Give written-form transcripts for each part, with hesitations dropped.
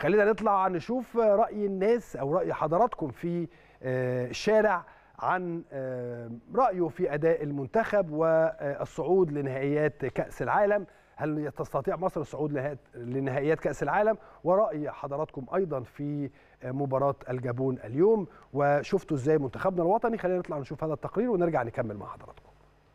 خلينا نطلع نشوف رأي الناس أو رأي حضراتكم في الشارع عن رأيه في أداء المنتخب والصعود لنهائيات كأس العالم. هل تستطيع مصر الصعود لنهائيات كأس العالم؟ ورأي حضراتكم أيضا في مباراة الجابون اليوم، وشفتوا إزاي منتخبنا الوطني. خلينا نطلع نشوف هذا التقرير ونرجع نكمل مع حضراتكم.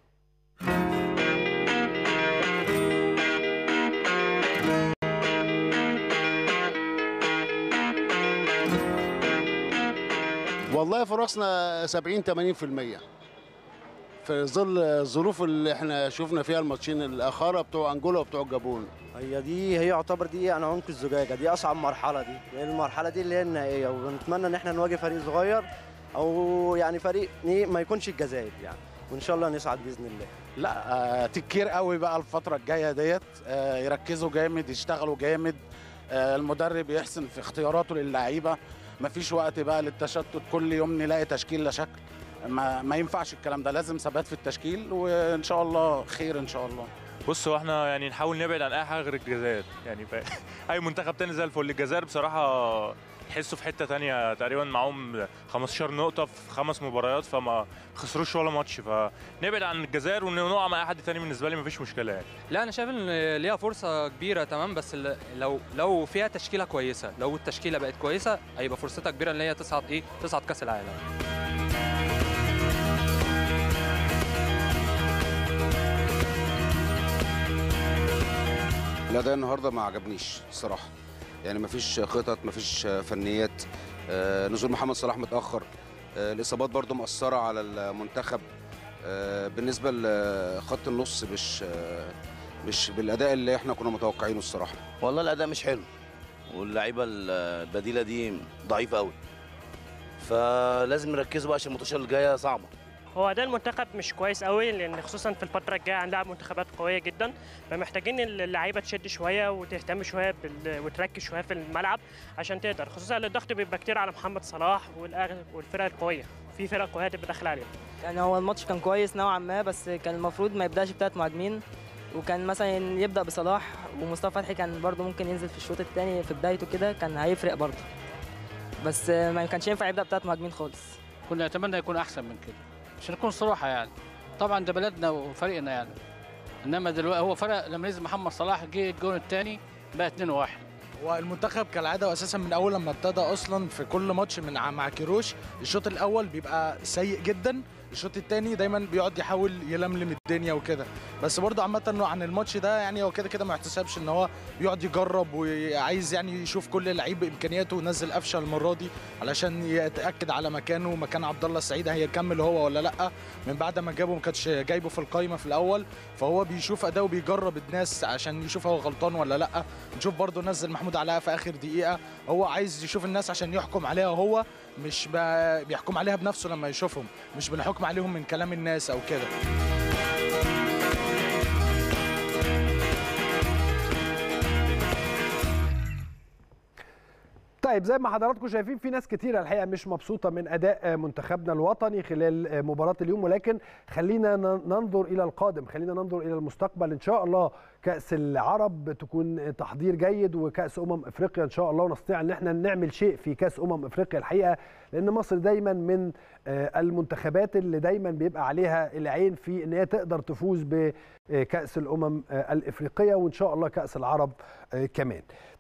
والله فرصنا 70-80% في ظل الظروف اللي احنا شفنا فيها الماتشين الاخر بتوع انجولا وبتوع الجابون. هي يعتبر دي يعني عنق الزجاجه، دي اصعب مرحله، دي المرحله دي اللي هي النهائيه، ونتمنى ان احنا نواجه فريق صغير او يعني فريق ما يكونش الجزائر يعني، وان شاء الله نصعد باذن الله. لا تكير قوي بقى الفتره الجايه ديت، يركزوا جامد، يشتغلوا جامد، المدرب يحسن في اختياراته للعيبه، مفيش وقت بقى للتشتت، كل يوم نلاقي تشكيل لا شكل، ما ينفعش الكلام ده، لازم ثبات في التشكيل وان شاء الله خير ان شاء الله. بص، هو احنا يعني نحاول نبعد عن اي حاجه غير الجزائر، يعني اي منتخب تاني زي الفل. الجزائر بصراحه تحسوا في حته تانيه، تقريبا معاهم 15 نقطه في 5 مباريات، فما خسروش ولا ماتش، فنبعد عن الجزائر ونقع مع اي حد تاني بالنسبه لي مفيش مشكله يعني. لا انا شايف ان ليها فرصه كبيره تمام، بس لو فيها تشكيله كويسه، لو التشكيله بقت كويسه هيبقى فرصتها كبيره ان هي تصعد كاس العالم. الأداء النهارده ما عجبنيش الصراحه، يعني مفيش خطط، مفيش فنيات، نزول محمد صلاح متاخر، الاصابات برضو مأثره على المنتخب، بالنسبه لخط النص مش بالاداء اللي احنا كنا متوقعينه الصراحه. والله الاداء مش حلو، واللعيبه البديله دي ضعيفه قوي، فلازم نركزوا بقى عشان الماتشات الجايه صعبه. هو اداء المنتخب مش كويس قوي، لان خصوصا في الفتره الجايه هنلعب منتخبات قويه جدا، فمحتاجين اللعيبه تشد شويه وتهتم شويه وتركز شويه في الملعب عشان تقدر، خصوصا الضغط بيبقى كتير على محمد صلاح والفرق القويه، في فرق قويه تبقى داخله عليهم. يعني هو الماتش كان كويس نوعا ما، بس كان المفروض ما يبداش ب3 مهاجمين، وكان مثلا يبدا بصلاح، ومصطفى فتحي كان برده ممكن ينزل في الشوط الثاني في بدايته كده، كان هيفرق برده، بس ما كانش ينفع يبدا ب3 مهاجمين خالص. كنا نتمنى يكون احسن من كده عشان نكون صراحه يعني، طبعا ده بلدنا وفريقنا يعني، انما دلوقتي هو فرق لما نزل محمد صلاح جه الجون الثاني بقى 2-1. والمنتخب كالعاده واساسا من اول لما ابتدى اصلا في كل ماتش مع كيروش، الشوط الاول بيبقى سيء جدا، الشوط الثاني دايما بيقعد يحاول يلملم الدنيا وكده، بس برضه عامه عن الماتش ده يعني هو كده ما يحتسبش ان هو بيقعد يجرب وعايز يعني يشوف كل لعيب بامكانياته، ونزل قفشه المره دي علشان يتاكد على مكانه، مكان عبد الله السعيد هيكمل هو ولا لا، من بعد ما جابه ما كانش جايبه في القايمه في الاول، فهو بيشوف اداؤه بيجرب الناس عشان يشوف هو غلطان ولا لا. نشوف برضه نزل محمود علاء في اخر دقيقه، هو عايز يشوف الناس عشان يحكم عليها، هو مش بيحكم عليها بنفسه لما يشوفهم، مش بنحكم عليهم من كلام الناس او كده. طيب، زي ما حضراتكم شايفين في ناس كتيرة الحقيقة مش مبسوطة من أداء منتخبنا الوطني خلال مباراة اليوم، ولكن خلينا ننظر إلى القادم، خلينا ننظر إلى المستقبل. إن شاء الله كأس العرب تكون تحضير جيد، وكأس أفريقيا إن شاء الله، ونستطيع أن احنا نعمل شيء في كأس أفريقيا الحقيقة، لأن مصر دايما من المنتخبات اللي دايما بيبقى عليها العين في أن هي تقدر تفوز بكأس الأمم الإفريقية، وإن شاء الله كأس العرب كمان.